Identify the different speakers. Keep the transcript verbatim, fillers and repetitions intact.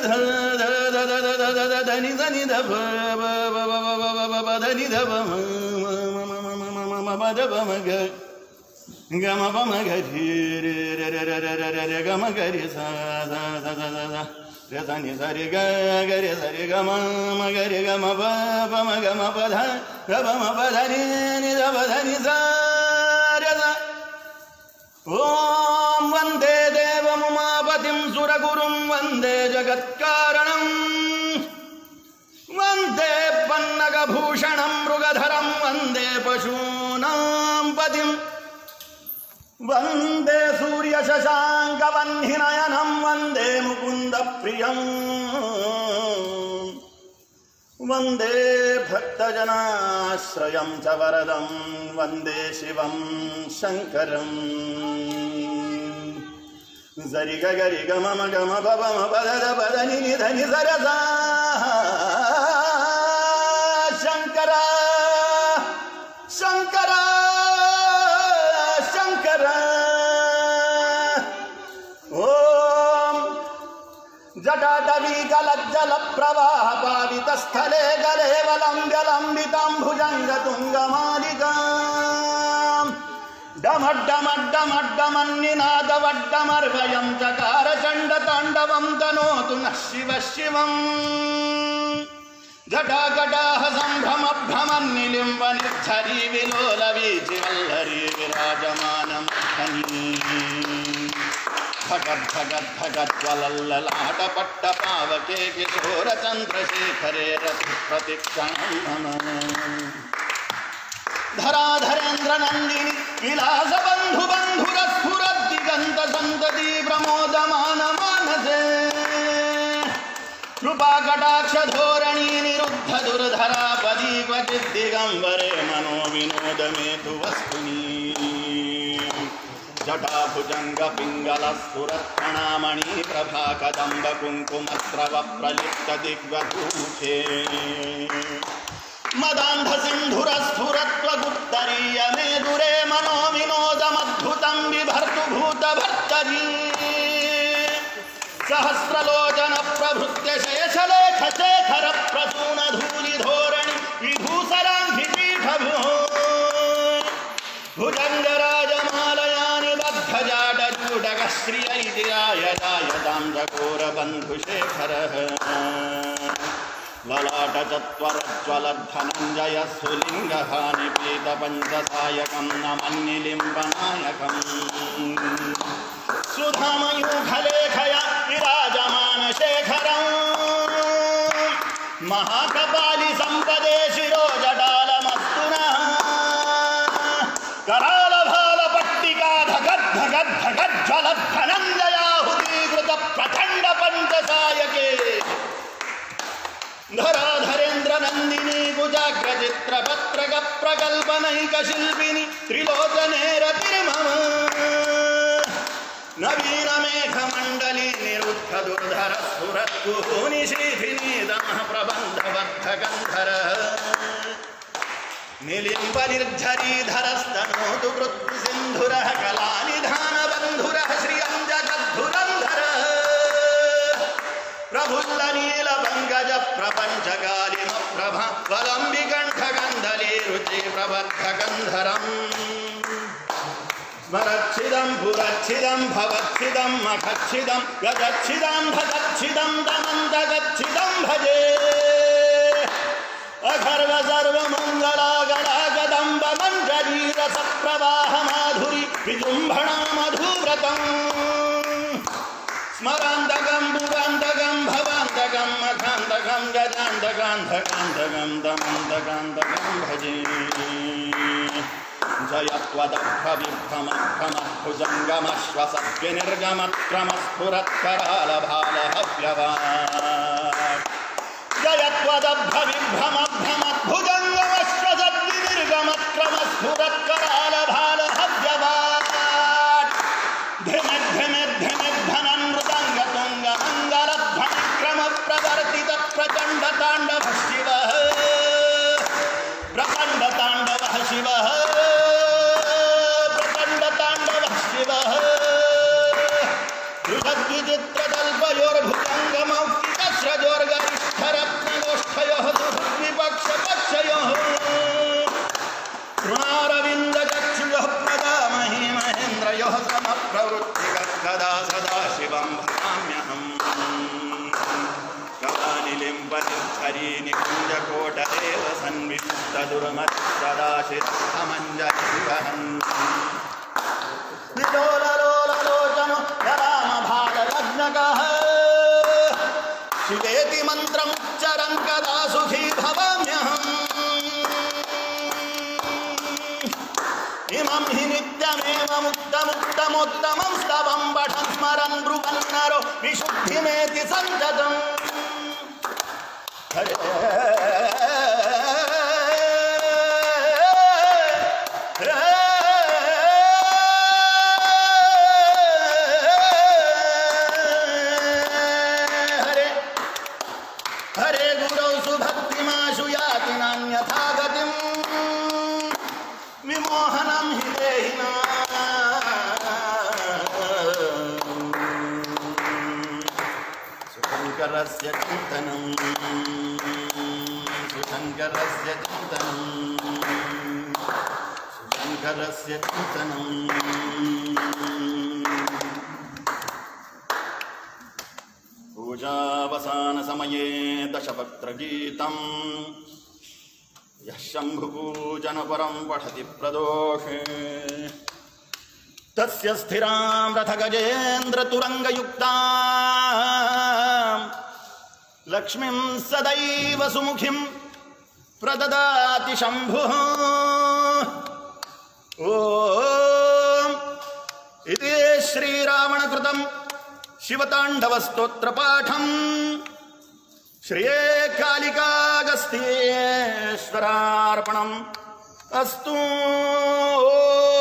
Speaker 1: ಧನಿ ಧನಿ the ಬ ಧನಿ the ಬ ಮ ದ ಬ ಮ ಗ ಗ ಮ ಪ ಮ ಗ ರಿ ರೆ ರೆ ರೆ ರೆ ರೆ ರೆ ರೆ ಗ ಮ ಗ ರಿ ಸ ಸ ಸ ಸ ಸ ರೆ ಸ ನಿ ಸ ರಿ ಗ ಗ ರಿ ಸ ರಿ ಗ ಮ ಮ ಗ ರಿ ಗ ಮ ಪ ಪ ಮ ಗ ಮ ಪ ಧ ಗ ಪ ಮ ಪ ಧ ನಿ ನಿ ದ ಪ ಧ ನಿ ಸ ರೆ ಸ ಓಂ ವಂದೇ ದೇವಮುಮಾಪತಿಂ ಸುರಗುರುಂ ವಂದೇ ಜಗತ್ಕಾರಣಂ ವಂದೇ ಪನ್ನಗಭೂಷಣಂ ಮೃಗಧರಂ ವಂದೇ ಪಶೂನಾಂ ಪತಿಂ ವಂದೇ ಸೂರ್ಯಶಶಾಂಕವನ್ನಿನಯನಂ ವಂದೇ ಮುಕುಂದಪ್ರಿಯಂ ವಂದೇ ಭಕ್ತಜನಾಶ್ರಯಂ ಚ ವರದಂ ವಂದೇ ಶಿವಂ ಶಂಕರಂ ಸರಿ ಗ ಗರಿ ಗ ಮ ಗ ಮ ಪ ಮ ಪದ ದ ಪದ ನಿ ನಿ ಧ ನಿ ಸ ರ ಸ ಶಂಕರ ಶಂಕರ ಶಂಕರ ಓಂ ಜಟಾಟವೀಕಲಜ್ಜಲ ಪ್ರವಾಹ ಪಾವಿತ ಸ್ಥಳೇ ಗಲೇವಲಂಬ್ಯ ಲಂಬಿತಾಂಭುಜಂಗ ತುಂಗಮಾಲಿಕಾ ಡಮಡ್ಡಮಡ್ಡಮಡ್ಡಮನ್ನಿನಾದವಡ್ಡಮರ್ವಯಂ ಚಕಾರ ಚಂಡ ತಾಂಡವಂ ತನೋತು ನಃ ಶಿವ ಶಿವಂ ಜಟಾಕಟಾಹ ಸಂಭ್ರಮ ಭ್ರಮನ್ನಿಲಿಂಬ ನಿರ್ಝರೀ ವಿಲೋಲ ವೀಚಿವಲ್ಲರೀ ವಿರಾಜಮಾನಂ ಧನೀ ಭಗದ್ ಭಗದ್ ಭಗಜ್ವಲಲ್ಲಲಾಟ ಪಟ್ಟ ಪಾವಕೆ ಕಿಶೋರ ಚಂದ್ರಶೇಖರೇ ರತಿ ಪ್ರತಿಕ್ಷಣಂ ನಮ ಧರಾಧರೇಂದ್ರ ನಂದಿನಿ ವಿಲಾಸ ಬಂಧು ಬಂಧುರ ಸ್ಫುರದ್ದಿಗಂತ ಸಂತತಿ ಪ್ರಮೋದಮಾನ ಮಾನಸೇ ಕೃಪಾ ಕಟಾಕ್ಷ ಧೋರಣಿ ನಿರುದ್ಧ ದುರ್ಧರಾ ಪದಿ ಕ್ವಚಿತ್ ದಿಗಂಬರೆ ಮನೋ ವಿನೋದ ಮೇತು ವಸ್ತುನಿ ಜಟಾಭುಜಂಗ ಪಿಂಗಲ ಸ್ಫುರತ್ಕಣಾಮಣಿ ಪ್ರಭಾ ಕದಂಬ ಕುಂಕುಮಸ್ರವ ಪ್ರಲಿಪ್ತ ದಿಗ್ವಧೂಷೇ ಮದಾಂಧ ಸಿಂಧುರ ಸ್ಫುರತ್ವ ಗುಪ್ತರೀಯ ಮೇದುರೇ ಮನೋ ವಿನೋದಮದ್ಭುತಂ ವಿಭರ್ತು ಭೂತ ಭರ್ತರೀ ಸಹಸ್ರಲೋಚನ ಪ್ರಭೃತ್ಯ ಶೇಷಲೇಖ ಶೇಖರ ಪ್ರಸೂನ ಧೂಲಿ ಧೋರಣಿ ವಿಭೂಸರಾಂಧಿ ಪೀಠಭೂ ಭುಜಂಗರಾಜಮಾಲಯಾನಿ ಬದ್ಧ ಜಾಟ ಜೂಟಕ ಶ್ರಿಯೈತಿರಾಯ ಜಾಯತಾಂ ಜಕೋರ ಬಂಧುಶೇಖರ ಲಲಾಟ ಚತ್ವರಜ್ವಲಧನಂಜಯ ಸುಲಿಂಗಹಾನಿ ಪೀತ ಪಂಚಸಾಯಕಂ ನಮನ್ನಿಲಿಂಬನಾಯಕಂ ಸುಧಾಮಯೂಖಲೇಖಯ ವಿರಾಜಮಾನ ಶೇಖರಂ ಮಹಾಕಪಾಲಿ ಸಂಪದೇ ಶಿರೋ ಜಟಾಲಮಸ್ತುನಃ ಕರಾಲ ಭಾಲ ಪಟ್ಟಿಕಾ ಧಗದ್ ಧಗದ್ ಧಗಜ್ವಲಧನಂಜಯಾಹುತೀಕೃತ ಪ್ರಚಂಡ ಪಂಚಸಾಯಕೆ ಧರಾಧರೇಂದ್ರ ನಂದಿನಿ ಕುಜಾಗ್ರ ಚಿತ್ರ ಪತ್ರಕ ಪ್ರಕಲ್ಪನೈಕ ಶಿಲ್ಪಿನಿ ತ್ರಿಲೋಚನೆ ರತಿರ್ಮಮ ನವೀನ ಮೇಘ ಮಂಡಲಿ ನಿರುದ್ಧ ದುರ್ಧರ ಸ್ಫುರತ್ಕುಹೂನಿ ಶೀಥಿನಿ ದಮಃ ಪ್ರಬಂಧ ಬದ್ಧ ಗಂಧರ ನಿಲಿಂಬ ನಿರ್ಝರೀಧರಸ್ತನೋತು ವೃತ್ತಿ ಸಿಂಧುರ ಕಲಾನಿಧಾನ ಬಂಧುರ ಶ್ರಿಯಂ ಜಗದ್ಧುರಂಧರ ಪ್ರಫುಲ್ಲ ನೀಲ ಪಂಕಜ ಪ್ರಪಂಚಕಾಲಿಮ ಪ್ರಭ ವಲಂಬಿಕಂಠ ಗಂಧಲಿ ರುಚಿ ಪ್ರಬದ್ಧ ಗಂಧರಂ ಸ್ಮರಚ್ಛಿದಂ ಪುರಚ್ಛಿದಂ ಭವಚ್ಛಿದಂ ಮಖಚ್ಛಿದಂ ಗಜಚ್ಛಿದಂ ಭಗಚ್ಛಿದಂ ದಮಂತಗಚ್ಛಿದಂ ಭಜೆ ಅಖರ್ವ ಸರ್ವ ಮಂಗಳಾಗಲಾಗದಂಬ ಮಂಜರೀರ ಸಪ್ರವಾಹ ಮಾಧುರಿ ವಿಜೃಂಭಣ ಮಧುವ್ರತಂ ಸ್ಮರಾಂತಕಂ ಭುವಾಂತಕಂ ಭವಾಂತಕಂ ಮಖಾಂತಕಂ ಗಜಾಂತಕಾಂತಕಾಂತಕಂ ದಮಂತಕಾಂತಕಂ ಭಜೆ जयत्वदभ्रविभ्रमभ्रमस्फुरत्करालभालहव्यवात् जयत्वदभ्रविभ्रमभ्रमद्भुजङ्गमश्वसद्विनिर्गमक्रमस्फुरत्करालभालहव्यवात् धिमिद्धिमिद्धिमिद्भनन्मृदङ्गतुङ्गमङ्गलध्वनिक्रमप्रवर्तित प्रचण्डताण्डवः शिवः प्रचण्डताण्डवः शिवः बृहद्विचित्रकल्पयोर्भुजङ्गमौक्तिक प्रवृत्तिकदा सदा शिवं भजाम्यहम् कलानिलिम्बनिर्झरी निकुञ्जकोटदेव सन्विष्टदुर्मति सदा शिरमञ्जलिवहन् विलोललोललोचनो रामभागलग्नकः शिवेति मन्त्रमुच्चरन् कदा सुखी भवाम्यहम् इमं हि नित्यमेव मुक्तमुत्तमोत्तमं स्तवं पठन् स्मरन् ब्रुवन् नरो विशुद्धिमेति सञ्जतम् हरे हरे हरे गुरौ सुभक्तिमाशु याति नान्यथा गतिम् विमोहनं हि देहिना सुशङ्करस्य चिन्तनं सुशङ्करस्य चिन्तनं सुशङ्करस्य चिन्तनं पूजावसानसमये दशवक्त्रगीतम् यः शम्भुपूजनपरं पठति प्रदोषे तस्य स्थिरां रथगजेन्द्रतुरङ्गयुक्तां लक्ष्मीं सदैव सुमुखीं प्रददाति शम्भुः ॐ इति श्रीरावणकृतं शिवताण्डवस्तोत्रपाठम् श्रिये कालिकागस्त्येश्वरार्पणम् अस्तु।